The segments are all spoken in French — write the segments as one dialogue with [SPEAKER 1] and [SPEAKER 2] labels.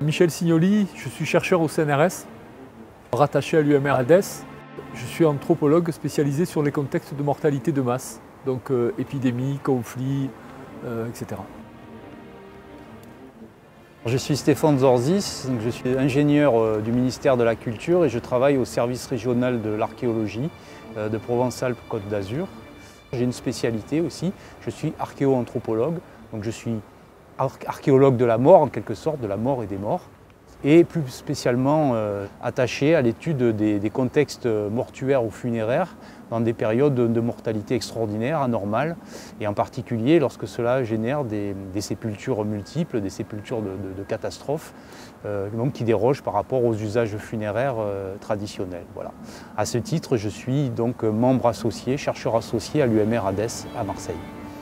[SPEAKER 1] Michel Signoli, je suis chercheur au CNRS, rattaché à l'UMR Aldès. Je suis anthropologue spécialisé sur les contextes de mortalité de masse, donc épidémies, conflits, etc.
[SPEAKER 2] Je suis Stéphane Zorzis, je suis ingénieur du ministère de la Culture et je travaille au service régional de l'archéologie de Provence-Alpes-Côte d'Azur. J'ai une spécialité aussi, je suis archéo-anthropologue, donc je suis archéologue de la mort en quelque sorte, de la mort et des morts, et plus spécialement attaché à l'étude des contextes mortuaires ou funéraires dans des périodes de mortalité extraordinaire, anormale, et en particulier lorsque cela génère des sépultures multiples, des sépultures de catastrophes, donc qui dérogent par rapport aux usages funéraires traditionnels. Voilà. À ce titre, je suis donc membre associé, chercheur associé à l'UMR Aldès à Marseille.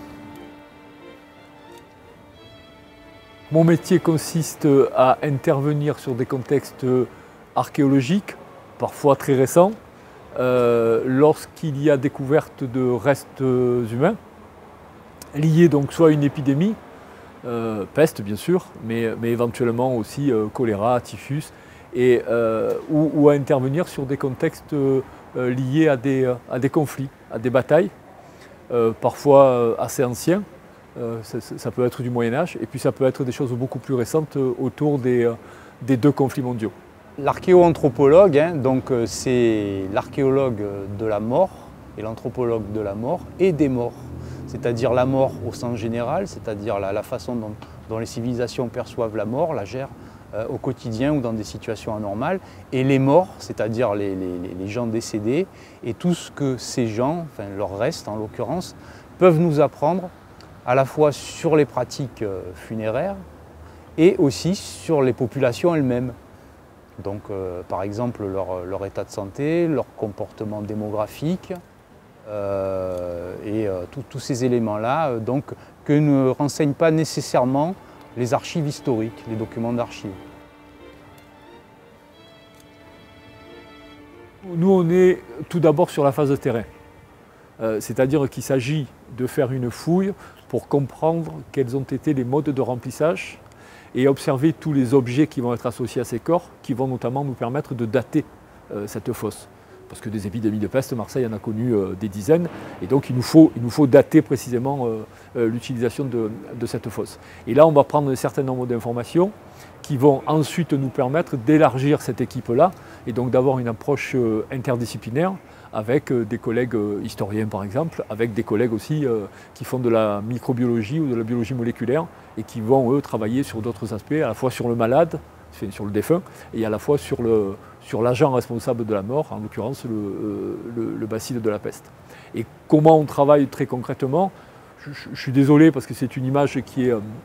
[SPEAKER 1] Mon métier consiste à intervenir sur des contextes archéologiques, parfois très récents, lorsqu'il y a découverte de restes humains, liés donc soit à une épidémie, peste bien sûr, mais éventuellement aussi choléra, typhus, ou à intervenir sur des contextes liés à des conflits, à des batailles, parfois assez anciens. Ça peut être du Moyen-Âge, et puis ça peut être des choses beaucoup plus récentes autour des deux conflits mondiaux.
[SPEAKER 2] L'archéo-anthropologue, donc c'est l'archéologue de la mort et l'anthropologue de la mort et des morts. C'est-à-dire la mort au sens général, c'est-à-dire la façon dont les civilisations perçoivent la mort, la gèrent au quotidien ou dans des situations anormales, et les morts, c'est-à-dire les gens décédés, et tout ce que ces gens, enfin leurs restes en l'occurrence, peuvent nous apprendre à la fois sur les pratiques funéraires et aussi sur les populations elles-mêmes. Donc par exemple leur état de santé, leur comportement démographique et tous ces éléments-là que ne renseignent pas nécessairement les archives historiques, les documents d'archives.
[SPEAKER 1] Nous on est tout d'abord sur la phase de terrain. C'est-à-dire qu'il s'agit de faire une fouille pour comprendre quels ont été les modes de remplissage et observer tous les objets qui vont être associés à ces corps, qui vont notamment nous permettre de dater cette fosse. Parce que des épidémies de peste, Marseille en a connu des dizaines, et donc il nous faut dater précisément l'utilisation de cette fosse. Et là, on va prendre un certain nombre d'informations qui vont ensuite nous permettre d'élargir cette équipe-là, et donc d'avoir une approche interdisciplinaire, avec des collègues historiens par exemple, avec des collègues aussi qui font de la microbiologie ou de la biologie moléculaire et qui vont eux travailler sur d'autres aspects, à la fois sur le malade, sur le défunt, et à la fois sur l'agent responsable de la mort, en l'occurrence le bacille de la peste. Et comment on travaille très concrètement, je suis désolé parce que c'est une image qui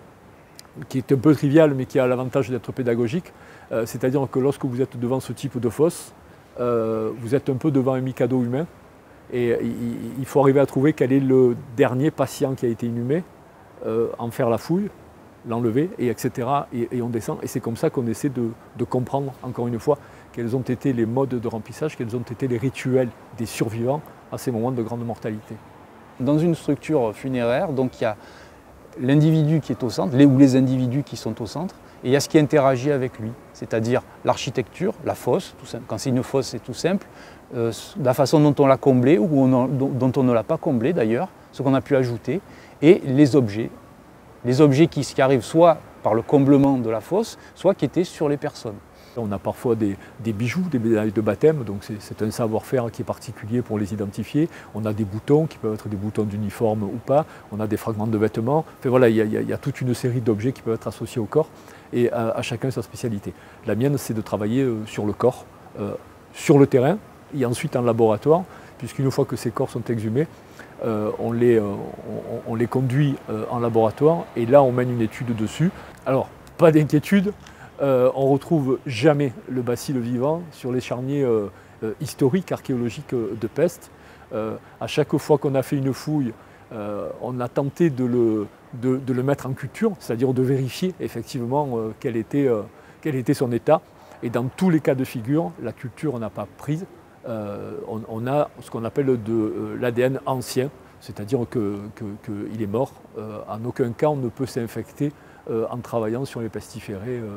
[SPEAKER 1] est un peu triviale mais qui a l'avantage d'être pédagogique, c'est-à-dire que lorsque vous êtes devant ce type de fosse, vous êtes un peu devant un mikado humain et il faut arriver à trouver quel est le dernier patient qui a été inhumé, en faire la fouille, l'enlever, etc. Et on descend. Et c'est comme ça qu'on essaie de comprendre, encore une fois, quels ont été les modes de remplissage, quels ont été les rituels des survivants à ces moments de grande mortalité.
[SPEAKER 2] Dans une structure funéraire, donc il y a l'individu qui est au centre, ou les individus qui sont au centre, et il y a ce qui interagit avec lui, c'est-à-dire l'architecture, la fosse, tout simple. Quand c'est une fosse, c'est tout simple, la façon dont on l'a comblée ou dont on ne l'a pas comblée d'ailleurs, ce qu'on a pu ajouter, et les objets qui arrivent soit par le comblement de la fosse, soit qui étaient sur les personnes.
[SPEAKER 1] On a parfois des bijoux, des médailles de baptême, donc c'est un savoir-faire qui est particulier pour les identifier. On a des boutons qui peuvent être des boutons d'uniforme ou pas, on a des fragments de vêtements. Enfin, voilà, il y a toute une série d'objets qui peuvent être associés au corps et à chacun sa spécialité. La mienne, c'est de travailler sur le corps, sur le terrain et ensuite en laboratoire, puisqu'une fois que ces corps sont exhumés, on les conduit en laboratoire et là on mène une étude dessus. Alors, pas d'inquiétude, on ne retrouve jamais le bacille vivant sur les charniers historiques, archéologiques de peste. À chaque fois qu'on a fait une fouille, on a tenté de le mettre en culture, c'est-à-dire de vérifier effectivement quel était son état. Et dans tous les cas de figure, la culture n'a pas prise. On a ce qu'on appelle de l'ADN ancien, c'est-à-dire qu'il est mort. En aucun cas on ne peut s'infecter en travaillant sur les pestiférés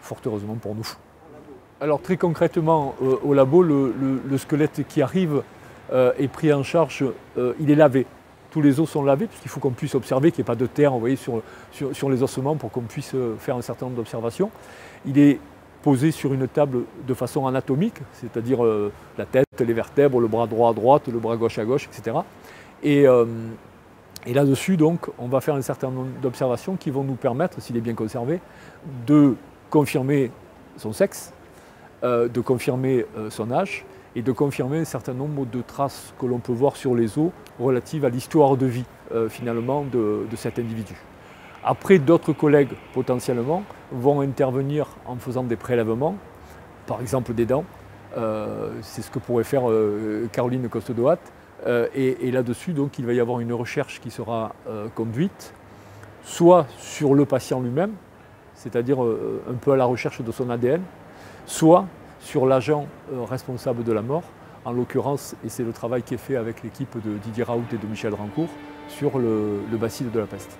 [SPEAKER 1] fort heureusement pour nous. Alors très concrètement, au labo, le squelette qui arrive est pris en charge, il est lavé. Tous les os sont lavés, puisqu'il faut qu'on puisse observer qu'il n'y ait pas de terre, vous voyez, sur les ossements pour qu'on puisse faire un certain nombre d'observations. Il est posé sur une table de façon anatomique, c'est-à-dire la tête, les vertèbres, le bras droit à droite, le bras gauche à gauche, etc. Et là-dessus, donc, on va faire un certain nombre d'observations qui vont nous permettre, s'il est bien conservé, de confirmer son sexe, de confirmer son âge et de confirmer un certain nombre de traces que l'on peut voir sur les os relatives à l'histoire de vie, finalement, de cet individu. Après, d'autres collègues, potentiellement, vont intervenir en faisant des prélèvements, par exemple des dents. C'est ce que pourrait faire Caroline Coste-Doat. Et là-dessus, donc, il va y avoir une recherche qui sera conduite, soit sur le patient lui-même, c'est-à-dire un peu à la recherche de son ADN, soit sur l'agent responsable de la mort, en l'occurrence, et c'est le travail qui est fait avec l'équipe de Didier Raoult et de Michel Rancourt, sur le bacille de la peste.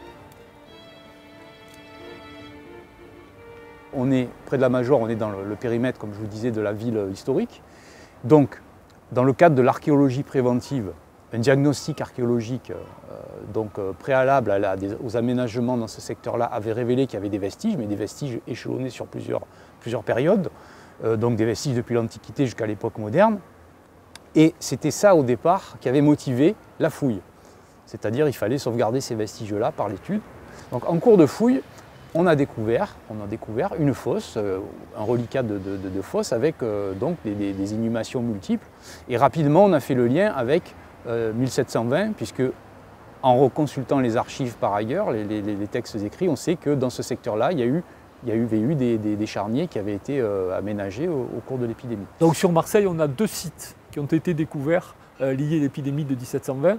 [SPEAKER 2] On est près de la Major, on est dans le périmètre, comme je vous disais, de la ville historique. Donc, dans le cadre de l'archéologie préventive, un diagnostic archéologique préalable aux aménagements dans ce secteur-là avait révélé qu'il y avait des vestiges, mais des vestiges échelonnés sur plusieurs périodes, donc des vestiges depuis l'Antiquité jusqu'à l'époque moderne. Et c'était ça au départ qui avait motivé la fouille. C'est-à-dire qu'il fallait sauvegarder ces vestiges-là par l'étude. Donc en cours de fouille, on a découvert une fosse, un reliquat de fosse avec donc des inhumations multiples. Et rapidement, on a fait le lien avec 1720, puisque en reconsultant les archives par ailleurs, les textes écrits, on sait que dans ce secteur-là, il y avait eu des charniers qui avaient été aménagés au cours de l'épidémie.
[SPEAKER 1] Donc sur Marseille, on a 2 sites qui ont été découverts liés à l'épidémie de 1720.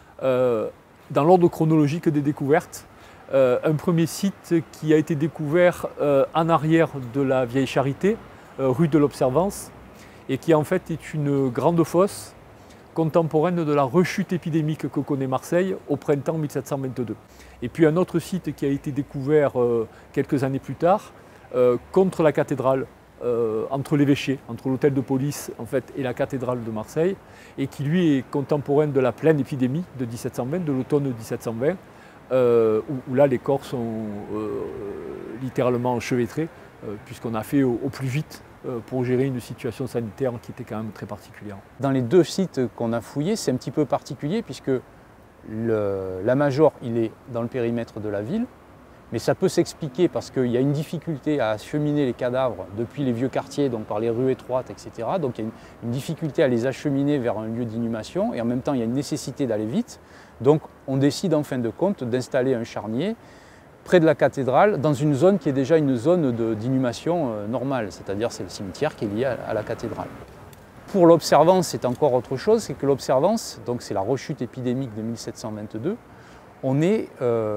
[SPEAKER 1] Dans l'ordre chronologique des découvertes, un premier site qui a été découvert en arrière de la Vieille Charité, rue de l'Observance, et qui en fait est une grande fosse contemporaine de la rechute épidémique que connaît Marseille au printemps 1722. Et puis un autre site qui a été découvert quelques années plus tard, contre la cathédrale, entre l'évêché, entre l'hôtel de police en fait, et la cathédrale de Marseille, et qui lui est contemporain de la pleine épidémie de 1720, de l'automne 1720, où là les corps sont littéralement enchevêtrés, puisqu'on a fait au plus vite pour gérer une situation sanitaire qui était quand même très particulière.
[SPEAKER 2] Dans les 2 sites qu'on a fouillés, c'est un petit peu particulier puisque la Major, il est dans le périmètre de la ville, mais ça peut s'expliquer parce qu'il y a une difficulté à acheminer les cadavres depuis les vieux quartiers, donc par les rues étroites, etc. Donc il y a une difficulté à les acheminer vers un lieu d'inhumation et en même temps il y a une nécessité d'aller vite. Donc on décide en fin de compte d'installer un charnier près de la cathédrale, dans une zone qui est déjà une zone d'inhumation normale, c'est-à-dire c'est le cimetière qui est lié à la cathédrale. Pour l'Observance, c'est encore autre chose, c'est que l'Observance, donc c'est la rechute épidémique de 1722, on est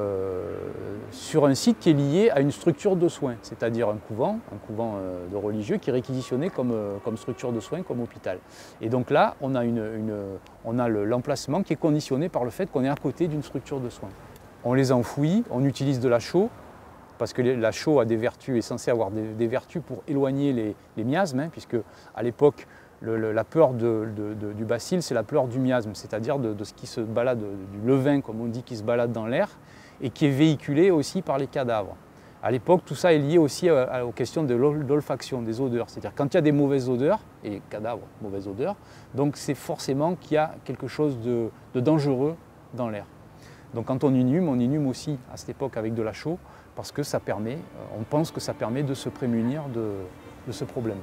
[SPEAKER 2] sur un site qui est lié à une structure de soins, c'est-à-dire un couvent de religieux qui est réquisitionné comme structure de soins, comme hôpital. Et donc là, on a l'emplacement qui est conditionné par le fait qu'on est à côté d'une structure de soins. On les enfouit, on utilise de la chaux, parce que la chaux a des vertus, est censée avoir des vertus pour éloigner les miasmes, puisque à l'époque, la peur du bacille, c'est la peur du miasme, c'est-à-dire de ce qui se balade, du levain, comme on dit, qui se balade dans l'air, et qui est véhiculé aussi par les cadavres. À l'époque, tout ça est lié aussi aux questions de l'olfaction, des odeurs. C'est-à-dire quand il y a des mauvaises odeurs, et cadavres, mauvaises odeurs, donc c'est forcément qu'il y a quelque chose de dangereux dans l'air. Donc quand on inhume aussi à cette époque avec de la chaux, parce que ça permet, on pense que ça permet de se prémunir de ce problème.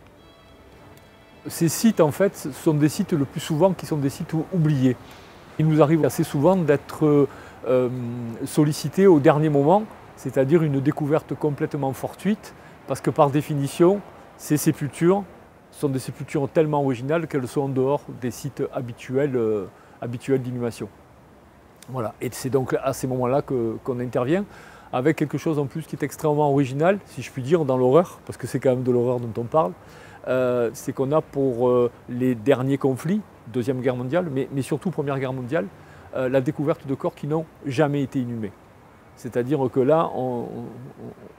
[SPEAKER 1] Ces sites, en fait, sont des sites le plus souvent qui sont des sites oubliés. Il nous arrive assez souvent d'être sollicités au dernier moment, c'est-à-dire une découverte complètement fortuite, parce que par définition, ces sépultures sont des sépultures tellement originales qu'elles sont en dehors des sites habituels d'inhumation. Voilà. Et c'est donc à ces moments-là qu'on intervient, avec quelque chose en plus qui est extrêmement original, si je puis dire, dans l'horreur, parce que c'est quand même de l'horreur dont on parle. C'est qu'on a pour les derniers conflits, Deuxième Guerre mondiale, mais surtout Première Guerre mondiale, la découverte de corps qui n'ont jamais été inhumés. C'est-à-dire que là, on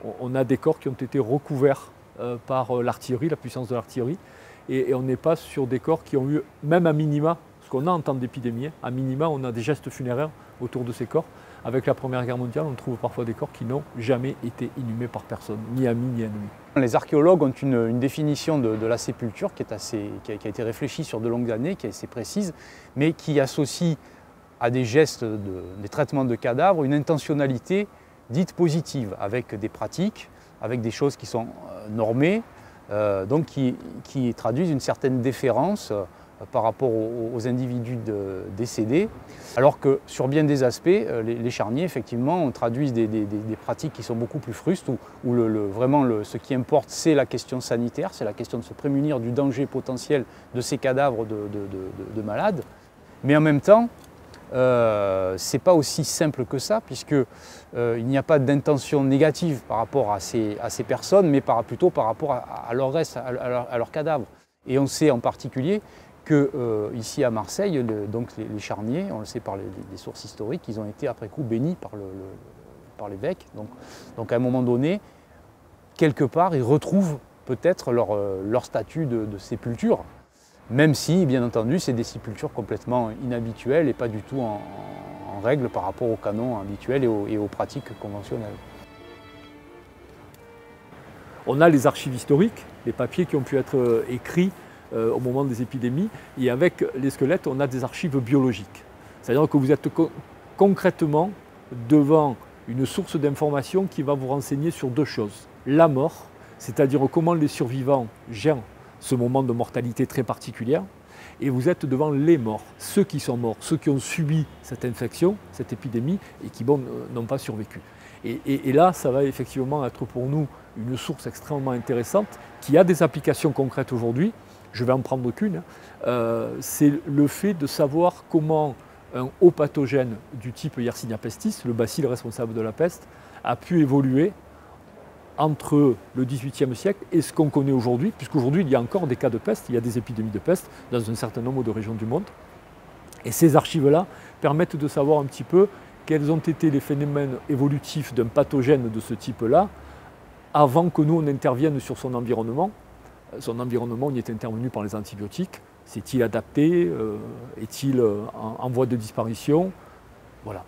[SPEAKER 1] On a des corps qui ont été recouverts par l'artillerie, la puissance de l'artillerie, et on n'est pas sur des corps qui ont eu, même à minima, ce qu'on a en temps d'épidémie, à minima, on a des gestes funéraires autour de ces corps. Avec la Première Guerre mondiale, on trouve parfois des corps qui n'ont jamais été inhumés par personne, ni amis ni ennemis.
[SPEAKER 2] Les archéologues ont une définition de la sépulture qui a été réfléchie sur de longues années, qui est assez précise, mais qui associe à des gestes, des traitements de cadavres, une intentionnalité dite positive, avec des pratiques, avec des choses qui sont normées, donc qui traduisent une certaine déférence par rapport aux individus décédés, alors que sur bien des aspects, les charniers, effectivement, traduisent des pratiques qui sont beaucoup plus frustes, où vraiment ce qui importe, c'est la question sanitaire, c'est la question de se prémunir du danger potentiel de ces cadavres de malades. Mais en même temps, ce n'est pas aussi simple que ça, puisqu'il n'y a pas d'intention négative par rapport à ces personnes, mais plutôt par rapport à leur reste, à leurs cadavres. Et on sait en particulier que ici à Marseille, donc les charniers, on le sait par les sources historiques, ils ont été après coup bénis par l'évêque. Donc à un moment donné, quelque part, ils retrouvent peut-être leur statut de sépulture, même si, bien entendu, c'est des sépultures complètement inhabituelles et pas du tout en règle par rapport aux canons habituels et aux pratiques conventionnelles.
[SPEAKER 1] On a les archives historiques, les papiers qui ont pu être écrits au moment des épidémies, et avec les squelettes, on a des archives biologiques. C'est-à-dire que vous êtes concrètement devant une source d'information qui va vous renseigner sur deux choses. La mort, c'est-à-dire comment les survivants gèrent ce moment de mortalité très particulière, et vous êtes devant les morts, ceux qui sont morts, ceux qui ont subi cette infection, cette épidémie, et qui n'ont pas survécu. Et là, ça va effectivement être pour nous une source extrêmement intéressante, qui a des applications concrètes aujourd'hui. Je vais en prendre qu'une, c'est le fait de savoir comment un haut pathogène du type Yersinia pestis, le bacille responsable de la peste, a pu évoluer entre le XVIIIe siècle et ce qu'on connaît aujourd'hui, puisqu'aujourd'hui il y a encore des cas de peste, il y a des épidémies de peste dans un certain nombre de régions du monde. Et ces archives-là permettent de savoir un petit peu quels ont été les phénomènes évolutifs d'un pathogène de ce type-là avant que nous on intervienne sur son environnement. Son environnement y est intervenu par les antibiotiques. S'est-il adapté? Est-il en voie de disparition? Voilà.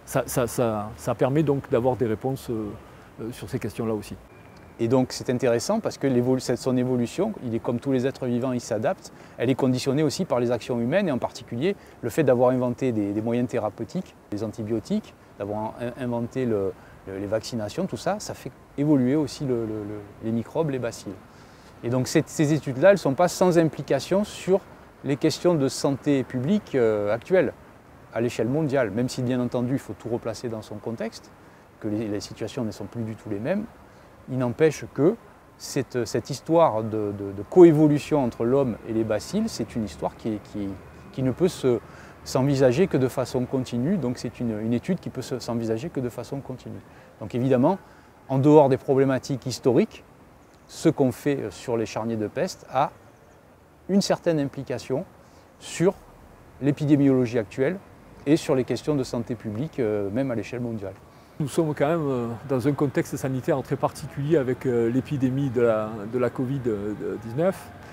[SPEAKER 1] Ça permet donc d'avoir des réponses sur ces questions-là aussi.
[SPEAKER 2] Et donc c'est intéressant parce que son évolution, il est comme tous les êtres vivants, il s'adapte. Elle est conditionnée aussi par les actions humaines et en particulier le fait d'avoir inventé des moyens thérapeutiques, les antibiotiques, d'avoir inventé les vaccinations, tout ça, ça fait évoluer aussi les microbes, les bacilles. Et donc ces études-là, elles ne sont pas sans implication sur les questions de santé publique actuelles, à l'échelle mondiale, même si bien entendu il faut tout replacer dans son contexte, que les situations ne sont plus du tout les mêmes. Il n'empêche que cette histoire de coévolution entre l'homme et les bacilles, c'est une histoire qui ne peut s'envisager que de façon continue, donc c'est une étude qui peut s'envisager que de façon continue. Donc évidemment, en dehors des problématiques historiques, ce qu'on fait sur les charniers de peste a une certaine implication sur l'épidémiologie actuelle et sur les questions de santé publique, même à l'échelle mondiale.
[SPEAKER 1] Nous sommes quand même dans un contexte sanitaire très particulier avec l'épidémie de la Covid-19.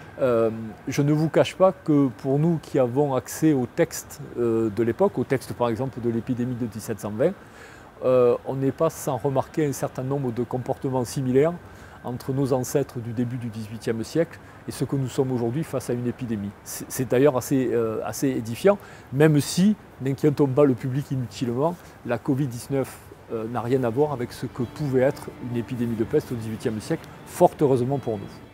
[SPEAKER 1] Je ne vous cache pas que pour nous qui avons accès aux textes de l'époque, aux textes par exemple de l'épidémie de 1720, on n'est pas sans remarquer un certain nombre de comportements similaires entre nos ancêtres du début du XVIIIe siècle et ce que nous sommes aujourd'hui face à une épidémie. C'est d'ailleurs assez édifiant, même si, n'inquiétons pas le public inutilement, la Covid-19 n'a rien à voir avec ce que pouvait être une épidémie de peste au XVIIIe siècle, fort heureusement pour nous.